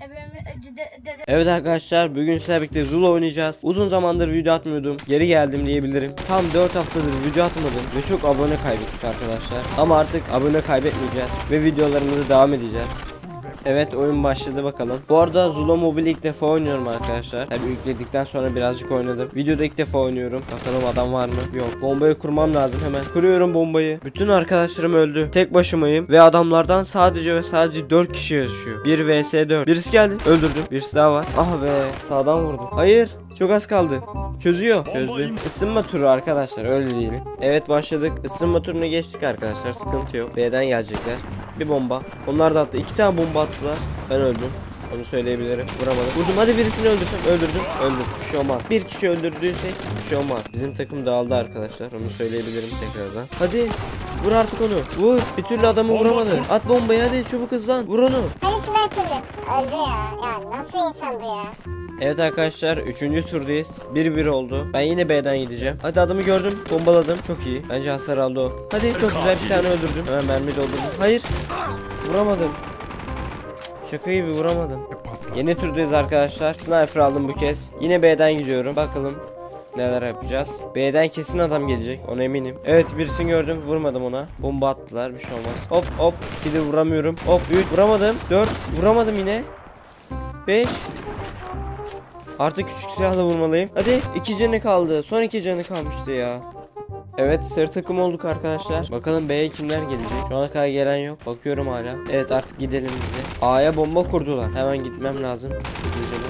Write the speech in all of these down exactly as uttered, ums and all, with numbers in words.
Evet arkadaşlar, bugün sizlerle birlikte Zula oynayacağız. Uzun zamandır video atmıyordum. Geri geldim diyebilirim. Tam dört haftadır video atmadım ve çok abone kaybettik arkadaşlar. Ama artık abone kaybetmeyeceğiz ve videolarımıza devam edeceğiz. Evet, oyun başladı bakalım. Bu arada Zula Mobile ilk defa oynuyorum arkadaşlar. Tabii yükledikten sonra birazcık oynadım. Videoda ilk defa oynuyorum. Bakalım adam var mı? Yok. Bombayı kurmam lazım hemen. Kuruyorum bombayı. Bütün arkadaşlarım öldü. Tek başımayım ve adamlardan sadece ve sadece dört kişi yaşıyor. bir vs dört. Birisi geldi. Öldürdüm. Birisi daha var. Ah be, sağdan vurdum. Hayır. Çok az kaldı. Çözüyor. Çözdü. Isınma turu arkadaşlar, öyle diyelim. Evet, başladık. Isınma turuna geçtik arkadaşlar. Sıkıntı yok. B'den gelecekler. Bir bomba. Onlar da attı. İki tane bomba attılar. Ben öldüm. Onu söyleyebilirim. Vuramadım. Vurdum. Hadi birisini öldürsem. Öldürdüm. Öldüm. Bir şey olmaz. Bir kişi öldürdüysek bir şey olmaz. Bizim takım dağıldı arkadaşlar. Onu söyleyebilirim tekrardan. Hadi. Vur artık onu. Vur. Bir türlü adamı vuramadı. At bombayı hadi. Çabuk hızlan. Vur onu. Hani sniper'dı. Öldü ya. Ya nasıl insan bu ya? Evet arkadaşlar, üçüncü turdayız. bir bir oldu. Ben yine B'den gideceğim. Hadi adamı gördüm. Bombaladım. Çok iyi. Bence hasar aldı o. Hadi, çok güzel, bir tane öldürdüm. Hemen mermi doldurdum. Hayır. Vuramadım. Şaka gibi vuramadım. Yeni turdayız arkadaşlar. Sniper aldım bu kez. Yine B'den gidiyorum. Bakalım neler yapacağız. B'den kesin adam gelecek. Ona eminim. Evet, birisini gördüm. Vurmadım ona. Bomba attılar. Bir şey olmaz. Hop hop. iki de vuramıyorum. Hop üç. Vuramadım. dört. Vuramadım yine. beş. Artık küçük silahla vurmalıyım. Hadi, iki canı kaldı. Son iki canı kalmıştı ya. Evet, sarı takım olduk arkadaşlar. Bakalım B'ye kimler gelecek. Şu ana kadar gelen yok. Bakıyorum hala. Evet, artık gidelim biz de. A'ya bomba kurdular. Hemen gitmem lazım. Hızlıca.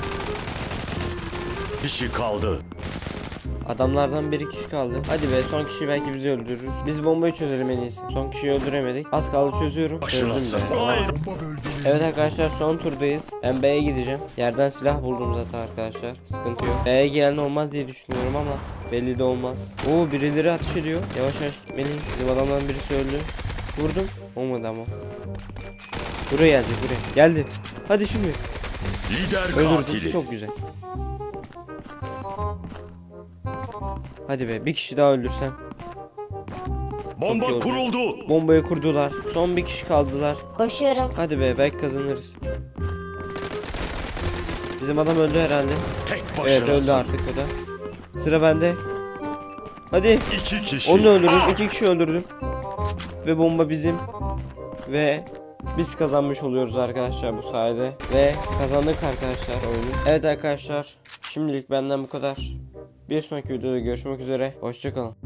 Kişi kaldı. Adamlardan bir kişi kaldı. Hadi be, son kişi belki bizi öldürürüz. Biz bombayı çözelim en iyisi. Son kişiyi öldüremedik. Az kaldı, çözüyorum. Çözdüm de. Evet arkadaşlar, son turdayız. Ben B'ye gideceğim. Yerden silah buldum zaten arkadaşlar. Sıkıntı yok. B'ye gelen olmaz diye düşünüyorum ama belli de olmaz. Oo, birileri ateş ediyor. Yavaş yavaş gitmeliyim. Bizim adamdan birisi öldü. Vurdum. Olmadı ama. Buraya gelecek, buraya. Geldi. Hadi şimdi. Lider katili. Çok güzel. Hadi be, bir kişi daha öldürsem. Bomba kuruldu. Bombayı kurdular. Son bir kişi kaldılar. Koşuyorum. Hadi be, belki kazanırız. Bizim adam öldü herhalde. Tek Evet, öldü başarısın. artık o da. Sıra bende. Hadi. İki kişi. Onu da öldürdüm. iki kişi öldürdüm. Ve bomba bizim. Ve biz kazanmış oluyoruz arkadaşlar bu sayede. Ve kazandık arkadaşlar oyunu. Evet arkadaşlar, şimdilik benden bu kadar. Bir sonraki videoda görüşmek üzere. Hoşça kalın.